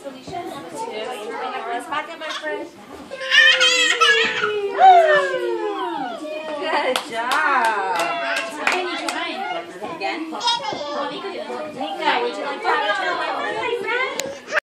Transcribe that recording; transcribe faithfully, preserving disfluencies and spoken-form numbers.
Felicia, number two. You bring up this pocket, my friend. Good job.